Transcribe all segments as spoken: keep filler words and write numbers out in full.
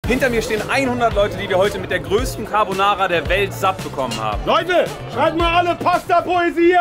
Hinter mir stehen hundert Leute, die wir heute mit der größten Carbonara der Welt satt bekommen haben. Leute, schreibt mal alle Pasta-Poesie!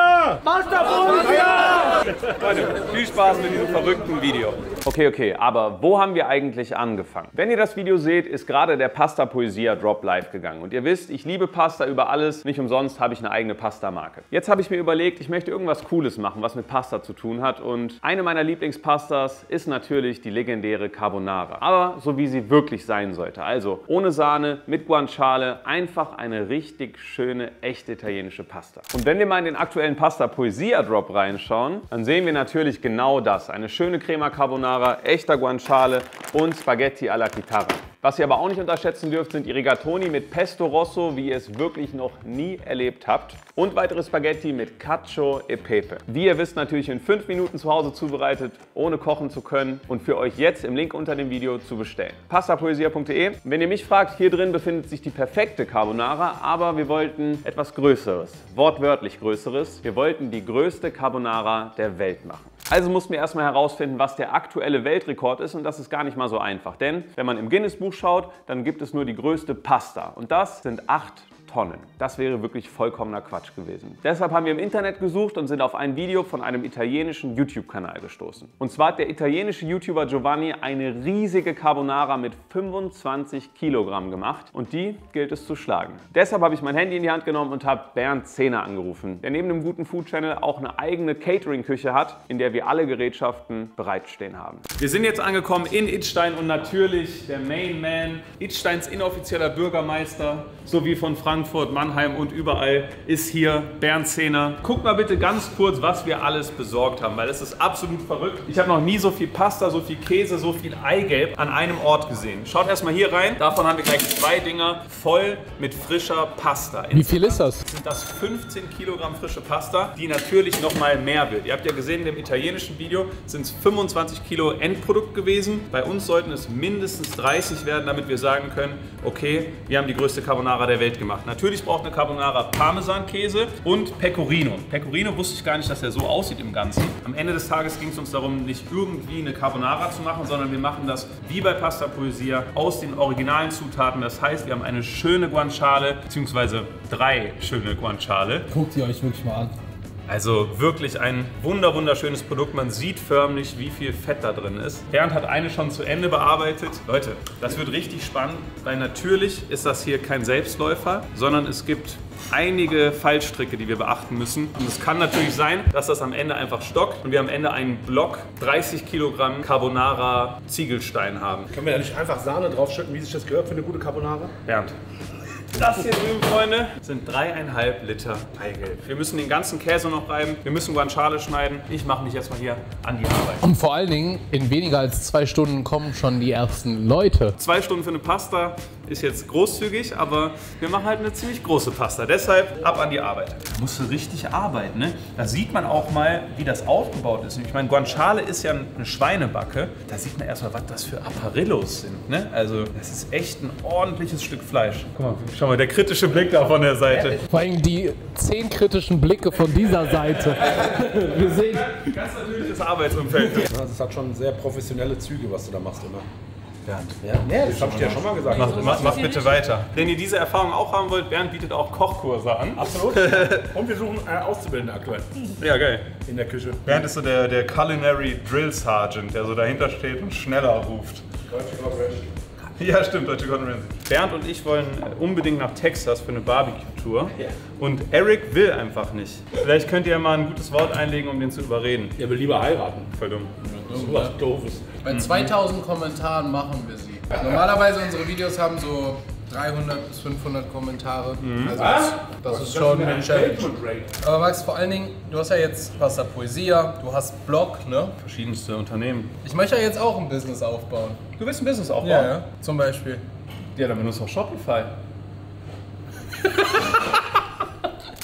Pasta-Poesie! Leute, viel Spaß mit diesem verrückten Video. Okay, okay, aber wo haben wir eigentlich angefangen? Wenn ihr das Video seht, ist gerade der Pasta Poesia Drop live gegangen. Und ihr wisst, ich liebe Pasta über alles. Nicht umsonst habe ich eine eigene Pasta-Marke. Jetzt habe ich mir überlegt, ich möchte irgendwas Cooles machen, was mit Pasta zu tun hat. Und eine meiner Lieblingspastas ist natürlich die legendäre Carbonara. Aber so wie sie wirklich sein sollte. Also ohne Sahne, mit Guanciale, einfach eine richtig schöne, echte italienische Pasta. Und wenn wir mal in den aktuellen Pasta Poesia Drop reinschauen, dann sehen wir natürlich genau das. Eine schöne Crema Carbonara, echter Guanciale und Spaghetti alla Chitarra. Was ihr aber auch nicht unterschätzen dürft, sind die Rigatoni mit Pesto Rosso, wie ihr es wirklich noch nie erlebt habt. Und weitere Spaghetti mit Cacio e Pepe. Wie ihr wisst, natürlich in fünf Minuten zu Hause zubereitet, ohne kochen zu können und für euch jetzt im Link unter dem Video zu bestellen. pastapoesia punkt de. Wenn ihr mich fragt, hier drin befindet sich die perfekte Carbonara, aber wir wollten etwas Größeres, wortwörtlich Größeres. Wir wollten die größte Carbonara der Welt machen. Also mussten wir erstmal herausfinden, was der aktuelle Weltrekord ist, und das ist gar nicht mal so einfach. Denn wenn man im Guinness-Buch schaut, dann gibt es nur die größte Pasta und das sind acht Tonnen. Das wäre wirklich vollkommener Quatsch gewesen. Deshalb haben wir im Internet gesucht und sind auf ein Video von einem italienischen YouTube-Kanal gestoßen. Und zwar hat der italienische YouTuber Giovanni eine riesige Carbonara mit fünfundzwanzig Kilogramm gemacht und die gilt es zu schlagen. Deshalb habe ich mein Handy in die Hand genommen und habe Bernd Zehner angerufen, der neben dem guten Food-Channel auch eine eigene Catering-Küche hat, in der wir alle Gerätschaften bereitstehen haben. Wir sind jetzt angekommen in Idstein und natürlich der Main Man, Idsteins inoffizieller Bürgermeister, sowie von Frankfurt, Mannheim und überall ist hier Bernd Zehner. Guckt mal bitte ganz kurz, was wir alles besorgt haben, weil es ist absolut verrückt. Ich habe noch nie so viel Pasta, so viel Käse, so viel Eigelb an einem Ort gesehen. Schaut erstmal hier rein. Davon haben wir gleich zwei Dinger voll mit frischer Pasta. Wie viel ist das? Sind das fünfzehn Kilogramm frische Pasta, die natürlich noch mal mehr wird. Ihr habt ja gesehen, in dem italienischen Video sind es fünfundzwanzig Kilo Endprodukt gewesen. Bei uns sollten es mindestens dreißig werden, damit wir sagen können, okay, wir haben die größte Carbonara der Welt gemacht. Natürlich braucht eine Carbonara Parmesankäse und Pecorino. Pecorino wusste ich gar nicht, dass der so aussieht im Ganzen. Am Ende des Tages ging es uns darum, nicht irgendwie eine Carbonara zu machen, sondern wir machen das wie bei Pasta Poesia aus den originalen Zutaten. Das heißt, wir haben eine schöne Guanciale, beziehungsweise drei schöne Guanciale. Guckt ihr euch wirklich mal an. Also wirklich ein wunder wunderschönes Produkt. Man sieht förmlich, wie viel Fett da drin ist. Bernd hat eine schon zu Ende bearbeitet. Leute, das wird richtig spannend, weil natürlich ist das hier kein Selbstläufer, sondern es gibt einige Fallstricke, die wir beachten müssen. Und es kann natürlich sein, dass das am Ende einfach stockt und wir am Ende einen Block dreißig Kilogramm Carbonara Ziegelstein haben. Können wir da nicht einfach Sahne draufschütten, wie sich das gehört für eine gute Carbonara? Bernd. Das hier drüben, Freunde, sind dreieinhalb Liter Eigelb. Wir müssen den ganzen Käse noch reiben, wir müssen Guanciale schneiden. Ich mache mich jetzt mal hier an die Arbeit. Und vor allen Dingen, in weniger als zwei Stunden kommen schon die ersten Leute. Zwei Stunden für eine Pasta ist jetzt großzügig, aber wir machen halt eine ziemlich große Pasta. Deshalb ab an die Arbeit. Da musst du richtig arbeiten, ne? Da sieht man auch mal, wie das aufgebaut ist. Ich meine, Guanciale ist ja eine Schweinebacke. Da sieht man erstmal, was das für Apparillos sind, ne? Also, das ist echt ein ordentliches Stück Fleisch. Guck mal, schau mal, der kritische Blick da von der Seite. Vor allem die zehn kritischen Blicke von dieser Seite. Wir sehen. Ganz natürliches Arbeitsumfeld. Das hat schon sehr professionelle Züge, was du da machst, oder? Bernd. Ja, ja das hab ich dir ja schon mal gesagt. Mach, mach, mach bitte weiter. Wenn ihr diese Erfahrung auch haben wollt, Bernd bietet auch Kochkurse an. Absolut. Und wir suchen äh, Auszubildende aktuell. Ja, geil. In der Küche. Bernd ist so der, der Culinary Drill Sergeant, der so dahinter steht und schneller ruft. Ja, stimmt, Deutsche Gordon Ramsay. Bernd und ich wollen unbedingt nach Texas für eine Barbecue-Tour. Ja. Und Eric will einfach nicht. Vielleicht könnt ihr ja mal ein gutes Wort einlegen, um den zu überreden. Er will lieber heiraten. Voll dumm. Ja, so was Doofes. Bei zweitausend Kommentaren machen wir sie. Normalerweise unsere Videos haben so dreihundert bis fünfhundert Kommentare. Mhm. Also das, das ist schon ein Challenge. Aber Max, vor allen Dingen, du hast ja jetzt Pasta Poesia, du hast Blog, ne? Verschiedenste Unternehmen. Ich möchte ja jetzt auch ein Business aufbauen. Du willst ein Business aufbauen? Ja, ja. Zum Beispiel. Ja, dann benutzt auch Shopify.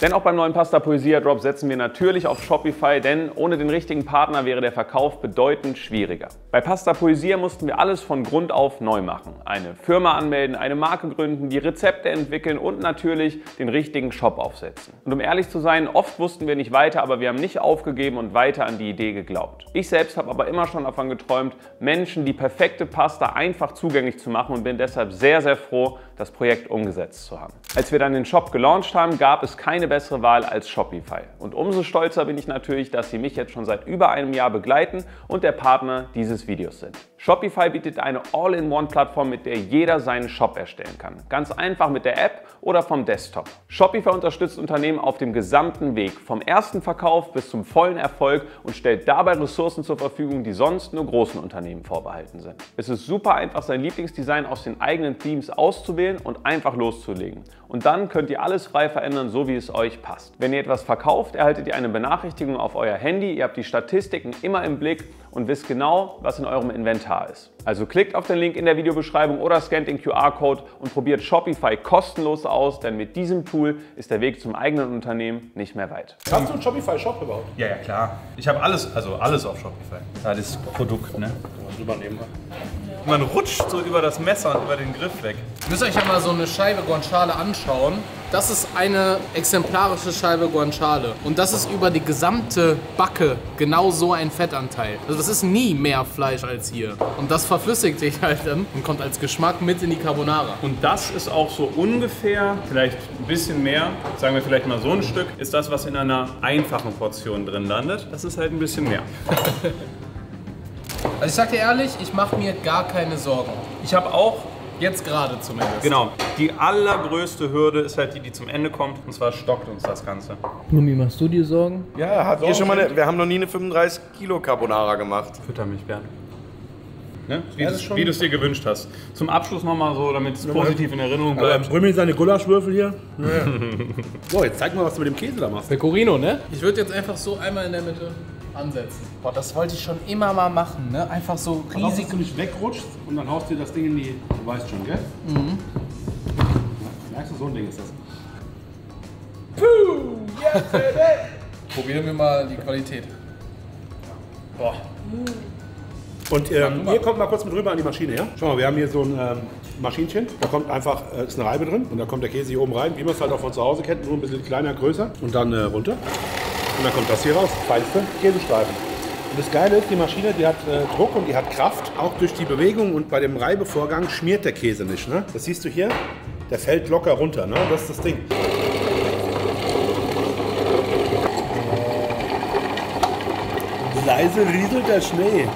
Denn auch beim neuen Pasta Poesia Drop setzen wir natürlich auf Shopify, denn ohne den richtigen Partner wäre der Verkauf bedeutend schwieriger. Bei Pasta Poesia mussten wir alles von Grund auf neu machen. Eine Firma anmelden, eine Marke gründen, die Rezepte entwickeln und natürlich den richtigen Shop aufsetzen. Und um ehrlich zu sein, oft wussten wir nicht weiter, aber wir haben nicht aufgegeben und weiter an die Idee geglaubt. Ich selbst habe aber immer schon davon geträumt, Menschen die perfekte Pasta einfach zugänglich zu machen und bin deshalb sehr, sehr froh, das Projekt umgesetzt zu haben. Als wir dann den Shop gelauncht haben, gab es keine bessere Wahl als Shopify. Und umso stolzer bin ich natürlich, dass sie mich jetzt schon seit über einem Jahr begleiten und der Partner dieses Videos sind. Shopify bietet eine All-in-One-Plattform, mit der jeder seinen Shop erstellen kann. Ganz einfach mit der App oder vom Desktop. Shopify unterstützt Unternehmen auf dem gesamten Weg, vom ersten Verkauf bis zum vollen Erfolg und stellt dabei Ressourcen zur Verfügung, die sonst nur großen Unternehmen vorbehalten sind. Es ist super einfach, sein Lieblingsdesign aus den eigenen Themes auszuwählen und einfach loszulegen. Und dann könnt ihr alles frei verändern, so wie es euch passt. Wenn ihr etwas verkauft, erhaltet ihr eine Benachrichtigung auf euer Handy, ihr habt die Statistiken immer im Blick und wisst genau, was in eurem Inventar ist. Also klickt auf den Link in der Videobeschreibung oder scannt den Q R-Code und probiert Shopify kostenlos aus, denn mit diesem Tool ist der Weg zum eigenen Unternehmen nicht mehr weit. Hast du einen Shopify-Shop überhaupt? Ja, ja, klar. Ich habe alles, also alles auf Shopify. Ja, das Produkt, ne? Übernehmen. Man rutscht so über das Messer und über den Griff weg. Ihr müsst euch ja mal so eine Scheibe Guanciale anschauen. Das ist eine exemplarische Scheibe Guanciale. Und das ist über die gesamte Backe genau so ein Fettanteil. Also das ist nie mehr Fleisch als hier. Und das verflüssigt sich halt dann und kommt als Geschmack mit in die Carbonara. Und das ist auch so ungefähr, vielleicht ein bisschen mehr, sagen wir vielleicht mal so ein Stück, ist das, was in einer einfachen Portion drin landet. Das ist halt ein bisschen mehr. Also ich sag dir ehrlich, ich mache mir gar keine Sorgen. Ich habe auch, Jetzt gerade zumindest. genau, die allergrößte Hürde ist halt die, die zum Ende kommt. Und zwar stockt uns das Ganze. Numi, machst du dir Sorgen? Ja, habt ihr schon mal eine, wir haben noch nie eine fünfunddreißig Kilo Carbonara gemacht. Fütter mich, Bernd. Ne? Wie du wie du es dir gewünscht hast. Zum Abschluss nochmal so, damit es positiv in Erinnerung bleibt. Brümmel seine Gulaschwürfel hier. Ja. So, jetzt zeig mal, was du mit dem Käse da machst. Pecorino, ne? Ich würde jetzt einfach so einmal in der Mitte ansetzen. Boah, das wollte ich schon immer mal machen, ne? Einfach so Riesig, riesig. dass du nicht wegrutschst und dann haust du das Ding in die, du weißt schon, gell? Mhm. Ja, merkst du, so ein Ding ist das. Puh, yes, baby! Probieren wir mal die Qualität. Boah. Und ähm, hier kommt mal kurz mit rüber an die Maschine, ja? Schau mal, wir haben hier so ein ähm, Maschinchen. Da kommt einfach, äh, ist eine Reibe drin und da kommt der Käse hier oben rein, wie man es halt auch von zu Hause kennt, nur ein bisschen kleiner, größer und dann äh, runter. Und dann kommt das hier raus, feinste Käsestreifen. Und das Geile ist, die Maschine, die hat äh, Druck und die hat Kraft. Auch durch die Bewegung und bei dem Reibevorgang schmiert der Käse nicht. Ne? Das siehst du hier, der fällt locker runter. Ne? Das ist das Ding. Leise rieselt der Schnee.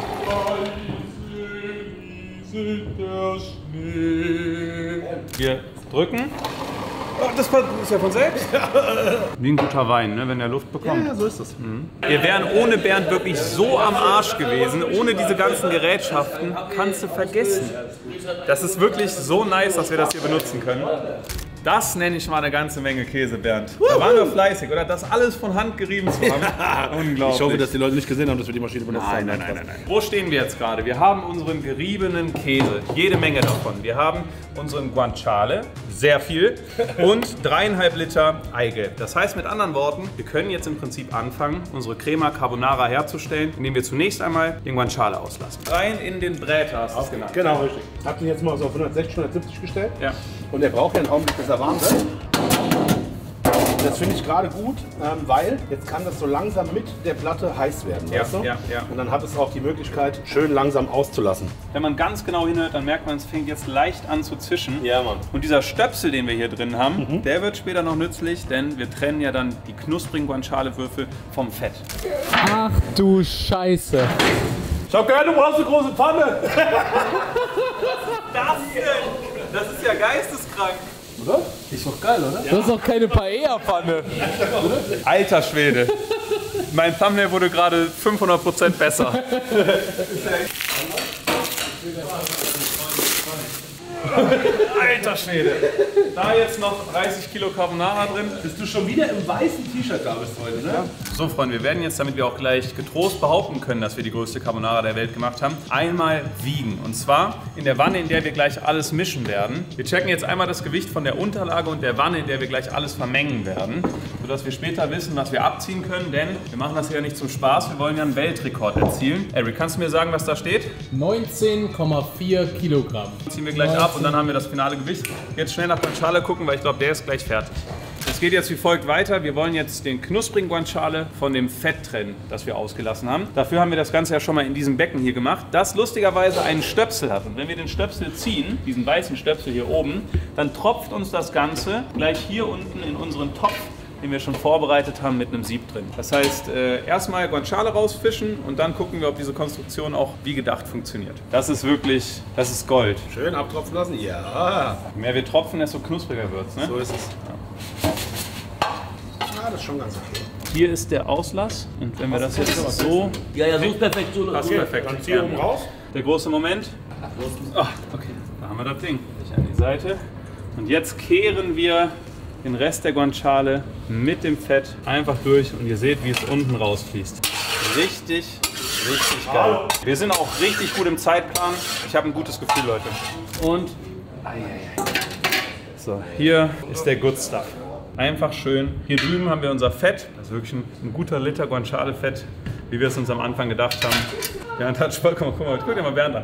Wir drücken. Oh, das ist ja von selbst. Wie ein guter Wein, ne, wenn er Luft bekommt. Ja, so ist das. Mhm. Wir wären ohne Bernd wirklich so am Arsch gewesen, ohne diese ganzen Gerätschaften, kannst du vergessen. Das ist wirklich so nice, dass wir das hier benutzen können. Das nenne ich mal eine ganze Menge Käse, Bernd. Da waren wir fleißig, oder? Das alles von Hand gerieben zu haben. Unglaublich. Ich hoffe, dass die Leute nicht gesehen haben, dass wir die Maschine benutzt haben. Nein, nein, nein, nein. Wo stehen wir jetzt gerade? Wir haben unseren geriebenen Käse, jede Menge davon. Wir haben unseren Guanciale, sehr viel, und dreieinhalb Liter Eigelb. Das heißt mit anderen Worten, wir können jetzt im Prinzip anfangen, unsere Crema Carbonara herzustellen, indem wir zunächst einmal den Guanciale auslassen. Rein in den Bräter, hast du es genannt. Genau, richtig. Ich habe ihn jetzt mal so auf hundertsechzig, hundertsiebzig gestellt. Ja. Und er braucht ja einen Augenblick, bis er warm wird. Das finde ich gerade gut, ähm, weil jetzt kann das so langsam mit der Platte heiß werden, Ja, weißt du? ja, ja. Und dann hat es auch die Möglichkeit, schön langsam auszulassen. Wenn man ganz genau hinhört, dann merkt man, es fängt jetzt leicht an zu zischen. Ja, Mann. Und dieser Stöpsel, den wir hier drin haben, mhm. der wird später noch nützlich, denn wir trennen ja dann die knusprigen Guanciale-Würfel vom Fett. Ach du Scheiße. Ich hab gehört, du brauchst eine große Pfanne. Das denn? Das ist ja geisteskrank. Oder? Ist doch geil, oder? Das ist doch keine Paella-Pfanne. Alter Schwede. Mein Thumbnail wurde gerade fünfhundert Prozent besser. Alter Schwede. Da jetzt noch dreißig Kilo Carbonara drin. Bist du schon wieder im weißen T-Shirt da bist heute, ne? So Freunde, wir werden jetzt, damit wir auch gleich getrost behaupten können, dass wir die größte Carbonara der Welt gemacht haben, einmal wiegen. Und zwar in der Wanne, in der wir gleich alles mischen werden. Wir checken jetzt einmal das Gewicht von der Unterlage und der Wanne, in der wir gleich alles vermengen werden. sodass wir später wissen, was wir abziehen können, denn wir machen das ja nicht zum Spaß, wir wollen ja einen Weltrekord erzielen. Eric, kannst du mir sagen, was da steht? neunzehn Komma vier Kilogramm. Ziehen wir gleich ab und dann haben wir das finale Gewicht. Jetzt schnell nach Guanciale gucken, weil ich glaube, der ist gleich fertig. Es geht jetzt wie folgt weiter. Wir wollen jetzt den knusprigen Guanciale von dem Fett trennen, das wir ausgelassen haben. Dafür haben wir das Ganze ja schon mal in diesem Becken hier gemacht, das lustigerweise einen Stöpsel hat. Und wenn wir den Stöpsel ziehen, diesen weißen Stöpsel hier oben, dann tropft uns das Ganze gleich hier unten in unseren Topf, den wir schon vorbereitet haben, mit einem Sieb drin. Das heißt, äh, erstmal Guanciale rausfischen und dann gucken wir, ob diese Konstruktion auch wie gedacht funktioniert. Das ist wirklich, das ist Gold. Schön abtropfen lassen, ja. Je mehr wir tropfen, desto knuspriger wird es, ne? So ist es. Ja. Ah, das ist schon ganz okay. Hier ist der Auslass und wenn wir das jetzt so... Ja, ja, so ist perfekt. So Das ist Okay, perfekt. dann zieh oben raus. Der große Moment. Oh, okay, da haben wir das Ding. Ich an die Seite. Und jetzt kehren wir den Rest der Guanciale mit dem Fett einfach durch und ihr seht, wie es unten rausfließt. Richtig, richtig geil. Wir sind auch richtig gut im Zeitplan. Ich habe ein gutes Gefühl, Leute. Und so, hier ist der Good Stuff. Einfach schön. Hier drüben haben wir unser Fett. Das ist wirklich ein, ein guter Liter Guanciale-Fett, wie wir es uns am Anfang gedacht haben. Bernd hat Spaß. Guck mal, guck dir mal Bernd an.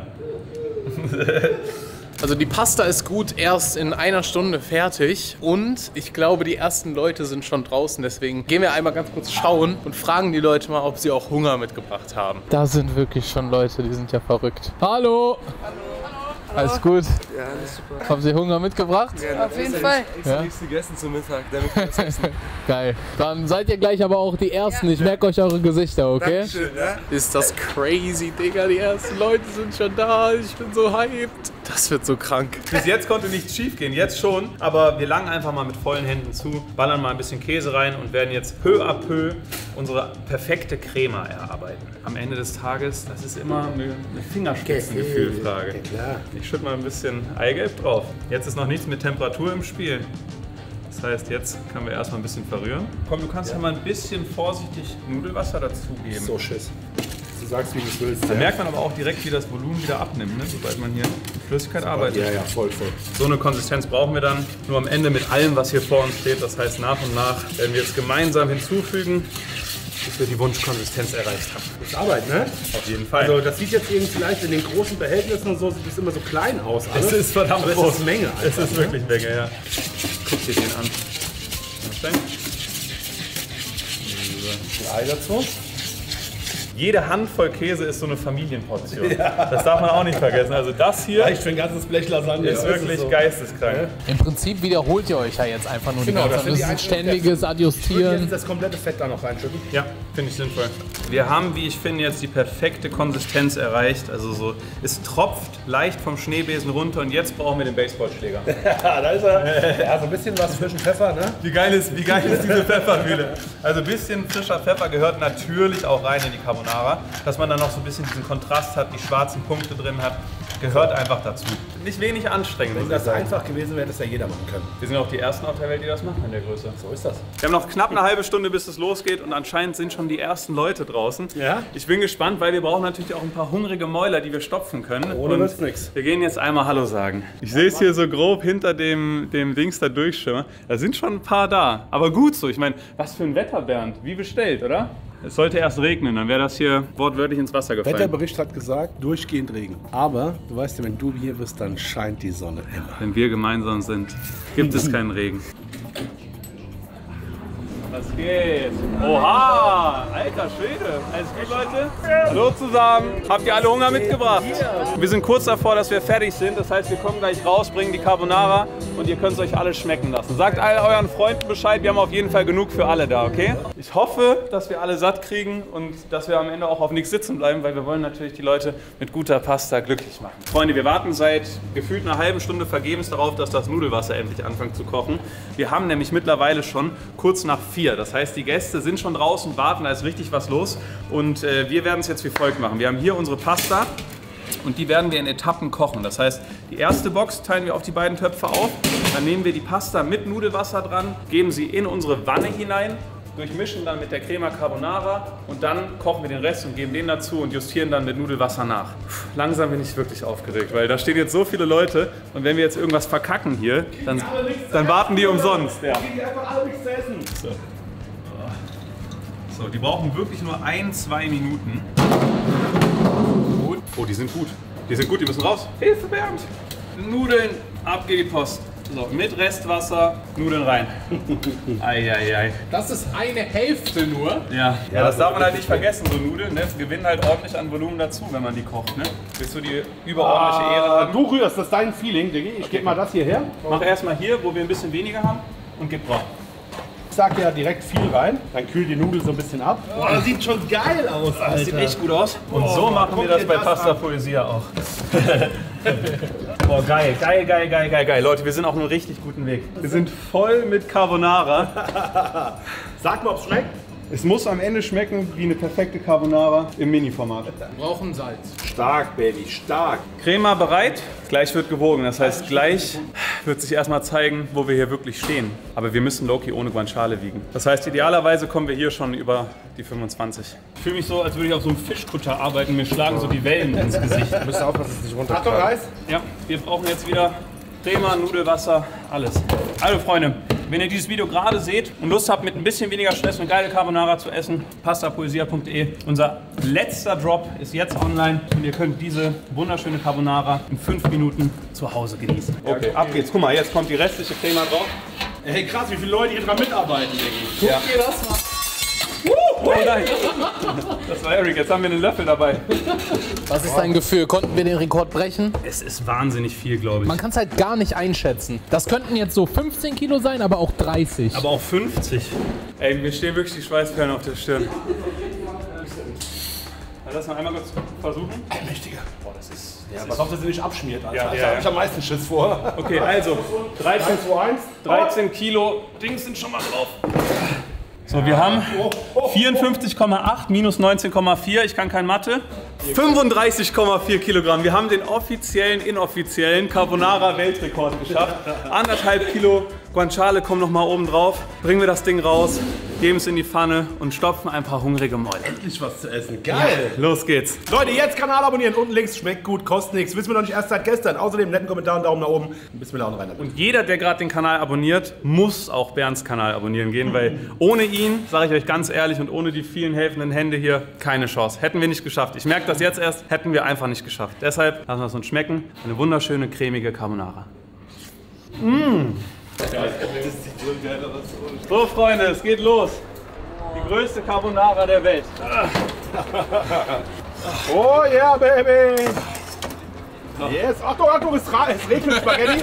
Also die Pasta ist gut erst in einer Stunde fertig und ich glaube, die ersten Leute sind schon draußen. Deswegen gehen wir einmal ganz kurz schauen und fragen die Leute mal, ob sie auch Hunger mitgebracht haben. Da sind wirklich schon Leute, die sind ja verrückt. Hallo! Alles gut? Ja, alles super. Haben Sie Hunger mitgebracht? Ja, auf jeden Fall. Ich Ja? habe nichts gegessen zum Mittag, damit wir das essen. Geil. Dann seid ihr gleich aber auch die Ersten. Ich merke euch eure Gesichter, okay? Dankeschön, ja? Ist das crazy, Digga? Die ersten Leute sind schon da. Ich bin so hyped. Das wird so krank. Bis jetzt konnte nichts schief gehen, jetzt schon. Aber wir langen einfach mal mit vollen Händen zu, ballern mal ein bisschen Käse rein und werden jetzt peu à peu unsere perfekte Crema erarbeiten. Am Ende des Tages, das ist immer eine Fingerspitzengefühlfrage. Ja, klar. Ich schütte mal ein bisschen Eigelb drauf. Jetzt ist noch nichts mit Temperatur im Spiel. Das heißt, jetzt können wir erstmal ein bisschen verrühren. Komm, du kannst ja, ja mal ein bisschen vorsichtig Nudelwasser dazugeben. So Schiss. Du sagst, wie du es willst. Da merkt man aber auch direkt, wie das Volumen wieder abnimmt, ne? Sobald man hier mit Flüssigkeit arbeitet. Ja, ja, voll, voll. So eine Konsistenz brauchen wir dann nur am Ende mit allem, was hier vor uns steht. Das heißt, nach und nach werden wir jetzt gemeinsam hinzufügen, bis wir die Wunschkonsistenz erreicht haben. Das ist Arbeit, ne? Auf jeden Fall. Also das sieht jetzt eben vielleicht in den großen Behältnissen und so, sieht das immer so klein aus. Alles. Es ist verdammt Aber groß. es ist Menge. Es ist ne? wirklich Menge, ja. Guck dir den an. Ei dazu. Jede Handvoll Käse ist so eine Familienportion. Ja. Das darf man auch nicht vergessen. Also das hier Reicht für ein ganzes Blech Lasagne. ist wirklich so. geisteskrank. Im Prinzip wiederholt ihr euch ja jetzt einfach nur Genau, die das ganze sind Zeit. die Das ist ein einzelnen ständiges Ich würde Adjustieren. jetzt das komplette Fett da noch reinschütten. Ja, finde ich sinnvoll. Wir haben, wie ich finde, jetzt die perfekte Konsistenz erreicht. Also so, es tropft leicht vom Schneebesen runter und jetzt brauchen wir den Baseballschläger. Ja, da ist er. Ja, so ein bisschen was frischen Pfeffer, ne? Wie geil ist, wie geil ist diese Pfeffermühle? Also ein bisschen frischer Pfeffer gehört natürlich auch rein in die Carbonara. Dass man dann noch so ein bisschen diesen Kontrast hat, die schwarzen Punkte drin hat, gehört einfach dazu. Nicht wenig anstrengend. Wenn das einfach gewesen wäre, hätte es ja jeder machen können. Wir sind auch die Ersten auf der Welt, die das machen in der Größe. So ist das. Wir haben noch knapp eine halbe Stunde, bis es losgeht und anscheinend sind schon die ersten Leute draußen. Ja? Ich bin gespannt, weil wir brauchen natürlich auch ein paar hungrige Mäuler, die wir stopfen können. Ohne Und wird's nix. Wir gehen jetzt einmal Hallo sagen. Ich sehe es hier so grob hinter dem, dem Dings da durchschimmern. Da sind schon ein paar da. Aber gut so. Ich meine, was für ein Wetter, Bernd. Wie bestellt, oder? Es sollte erst regnen, dann wäre das hier wortwörtlich ins Wasser gefallen. Wetterbericht hat gesagt, durchgehend Regen. Aber du weißt ja, wenn du hier bist, dann scheint die Sonne immer. Wenn wir gemeinsam sind, gibt es keinen Regen. Was geht? Oha! Alter Schwede! Alles gut, Leute? Hallo zusammen! Habt ihr alle Hunger mitgebracht? Wir sind kurz davor, dass wir fertig sind. Das heißt, wir kommen gleich raus, bringen die Carbonara und ihr könnt es euch alle schmecken lassen. Sagt all euren Freunden Bescheid, wir haben auf jeden Fall genug für alle da, okay? Ich hoffe, dass wir alle satt kriegen und dass wir am Ende auch auf nichts sitzen bleiben, weil wir wollen natürlich die Leute mit guter Pasta glücklich machen. Freunde, wir warten seit gefühlt einer halben Stunde vergebens darauf, dass das Nudelwasser endlich anfängt zu kochen. Wir haben nämlich mittlerweile schon kurz nach vier. Das heißt, die Gäste sind schon draußen, warten, da ist richtig was los. Und äh, wir werden es jetzt wie folgt machen. Wir haben hier unsere Pasta und die werden wir in Etappen kochen. Das heißt, die erste Box teilen wir auf die beiden Töpfe auf. Dann nehmen wir die Pasta mit Nudelwasser dran, geben sie in unsere Wanne hinein, durchmischen dann mit der Crema Carbonara und dann kochen wir den Rest und geben den dazu und justieren dann mit Nudelwasser nach. Puh, langsam bin ich wirklich aufgeregt, weil da stehen jetzt so viele Leute und wenn wir jetzt irgendwas verkacken hier, dann, dann warten die umsonst. Ja. Die einfach alle nichts zu essen. So. So, die brauchen wirklich nur ein, zwei Minuten. Oh, die sind gut. Die sind gut, die müssen raus. Hilfe, Bernd! Nudeln, ab geht die Post. So, mit Restwasser, Nudeln rein. Eieiei. Das ist eine Hälfte nur. Ja. Ja, das darf man halt nicht vergessen, so Nudeln, ne? Gewinnen halt ordentlich an Volumen dazu, wenn man die kocht, ne? Willst du die überordentliche Ehre haben? Du rührst, das ist dein Feeling, Diggi. Ich gebe mal das hier her. Mach erstmal hier, wo wir ein bisschen weniger haben und gib drauf. Ich sag ja direkt viel rein, dann kühlt die Nudel so ein bisschen ab. Boah, das sieht schon geil aus, Alter. Das sieht echt gut aus. Und so machen wir das bei Pasta Poesia auch. Boah, geil, geil, geil, geil, geil, geil. Leute, wir sind auf einem richtig guten Weg. Wir sind voll mit Carbonara. Sag mal, ob es schmeckt. Es muss am Ende schmecken wie eine perfekte Carbonara im Mini-Format. Wir brauchen Salz. Stark, Baby, stark. Crema bereit, gleich wird gewogen. Das heißt, gleich wird sich erstmal zeigen, wo wir hier wirklich stehen. Aber wir müssen Loki ohne Guanciale wiegen. Das heißt, idealerweise kommen wir hier schon über die fünfundzwanzig. Ich fühle mich so, als würde ich auf so einem Fischkutter arbeiten. Mir schlagen so die Wellen ins Gesicht. Du musst aufpassen, dass es nicht runter. Achtung, Reis. Ja, wir brauchen jetzt wieder Crema, Nudelwasser, alles. Also Freunde, wenn ihr dieses Video gerade seht und Lust habt, mit ein bisschen weniger Stress eine geile Carbonara zu essen, pastapoesia punkt de. Unser letzter Drop ist jetzt online und ihr könnt diese wunderschöne Carbonara in fünf Minuten zu Hause genießen. Okay, ab geht's. Guck mal, jetzt kommt die restliche Crema drauf. Hey, krass, wie viele Leute hier dran mitarbeiten, Diggi. Ja. Guck dir das mal. Oh nein, das war Eric, jetzt haben wir einen Löffel dabei. Was ist dein Gefühl? Konnten wir den Rekord brechen? Es ist wahnsinnig viel, glaube ich. Man kann es halt gar nicht einschätzen. Das könnten jetzt so fünfzehn Kilo sein, aber auch dreißig. Aber auch fünfzig. Ey, mir stehen wirklich die Schweißperlen auf der Stirn. Lass mal einmal kurz versuchen. Mächtiger. Boah, das ist. Ja, pass auf, dass sie nicht abschmiert, Alter. Ja, Da ja, hab ja. ich am meisten Schiss vor. Okay, also dreizehn, eins, zwei, eins. dreizehn Kilo Dings sind schon mal drauf. So, wir haben vierundfünfzig Komma acht minus neunzehn Komma vier, ich kann kein Mathe. fünfunddreißig Komma vier Kilogramm. Wir haben den offiziellen, inoffiziellen Carbonara-Weltrekord geschafft. Anderthalb Kilo Guanciale kommen noch mal oben drauf. Bringen wir das Ding raus, geben es in die Pfanne und stopfen ein paar hungrige Mäuler. Endlich was zu essen. Geil. Los geht's. Leute, jetzt Kanal abonnieren. Unten links schmeckt gut, kostet nichts. Wissen wir noch nicht erst seit gestern. Außerdem netten Kommentar und Daumen nach oben. Bis wir da rein. Und jeder, der gerade den Kanal abonniert, muss auch Bernds Kanal abonnieren gehen, weil ohne ihn, sage ich euch ganz ehrlich, und ohne die vielen helfenden Hände hier, keine Chance. Hätten wir nicht geschafft. Ich merke das jetzt erst, hätten wir einfach nicht geschafft. Deshalb lassen wir es uns schmecken. Eine wunderschöne, cremige Carbonara. Mmh. So Freunde, es geht los. Die größte Carbonara der Welt. Oh yeah, baby. Yes. Achtung, Achtung, es, es regnet Spaghetti.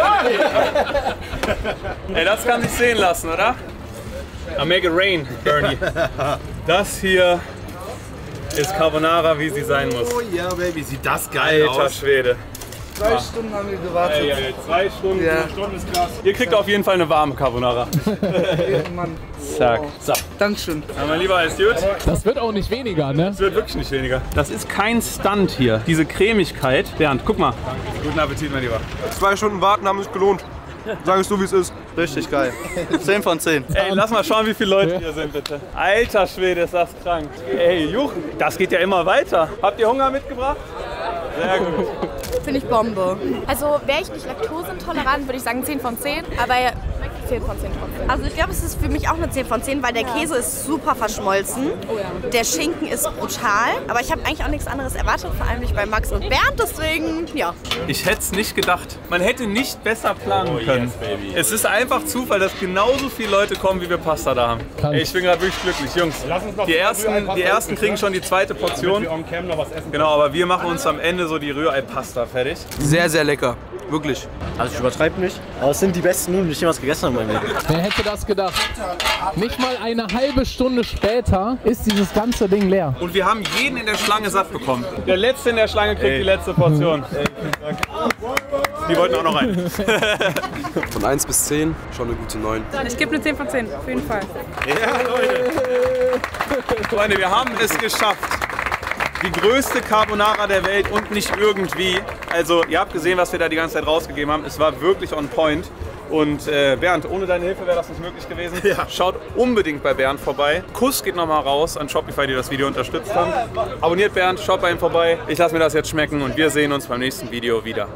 Ey, das kann sich sehen lassen, oder? I make it rain, Bernie. Das hier ist Carbonara, wie sie sein muss. Oh ja, Baby, sieht das geil Alter aus. Schwede. Zwei Stunden haben wir gewartet. Ey, ey, zwei Stunden, Ja. fünf Stunden ist krass. Ihr kriegt auf jeden Fall eine warme Carbonara. Mann. Zack. So. Dankeschön. Ja, mein Lieber, ist gut. Das wird auch nicht weniger, ne? Es wird wirklich nicht weniger. Das ist kein Stunt hier. Diese Cremigkeit. Bernd, guck mal. Guten Appetit, mein Lieber. Zwei Stunden warten haben sich gelohnt. Sag es so, wie es ist. Richtig geil. zehn von zehn. Ey, lass mal schauen, wie viele Leute hier sind, bitte. Alter Schwede, ist das krank. Ey, Juchen, das geht ja immer weiter. Habt ihr Hunger mitgebracht? Sehr gut. Finde ich Bombe. Also wäre ich nicht laktoseintolerant, würde ich sagen zehn von zehn, aber zehn von zehn trotzdem. Also ich glaube, es ist für mich auch eine zehn von zehn, weil der Käse ist super verschmolzen. Oh ja. Der Schinken ist brutal. Aber ich habe eigentlich auch nichts anderes erwartet, vor allem nicht bei Max und Bernd. Deswegen, ja. Ich hätte es nicht gedacht. Man hätte nicht besser planen können. Es ist einfach Zufall, dass genauso viele Leute kommen, wie wir Pasta da haben. Ey, ich bin gerade wirklich glücklich, Jungs. Lass uns noch Die ersten, die ersten kriegen schon die zweite Portion. Wir on cam noch was essen. Genau, aber wir machen uns am Ende so die Rührei-Pasta fertig. Sehr, sehr lecker. Wirklich. Also ich übertreibe nicht, aber es sind die besten Nudeln, die ich jemals gegessen habe in meinem Leben. Wer hätte das gedacht? Nicht mal eine halbe Stunde später ist dieses ganze Ding leer. Und wir haben jeden in der Schlange satt bekommen. Der Letzte in der Schlange kriegt die letzte Portion. Die wollten auch noch rein. Von eins bis zehn schon eine gute neun. Ich gebe eine zehn von zehn, auf jeden Fall. Ja, Leute. Freunde, wir haben es geschafft. Die größte Carbonara der Welt und nicht irgendwie. Also ihr habt gesehen, was wir da die ganze Zeit rausgegeben haben. Es war wirklich on point. Und äh, Bernd, ohne deine Hilfe wäre das nicht möglich gewesen. Ja. Schaut unbedingt bei Bernd vorbei. Kuss geht nochmal raus an Shopify, die das Video unterstützt haben. Abonniert Bernd, schaut bei ihm vorbei. Ich lasse mir das jetzt schmecken und wir sehen uns beim nächsten Video wieder.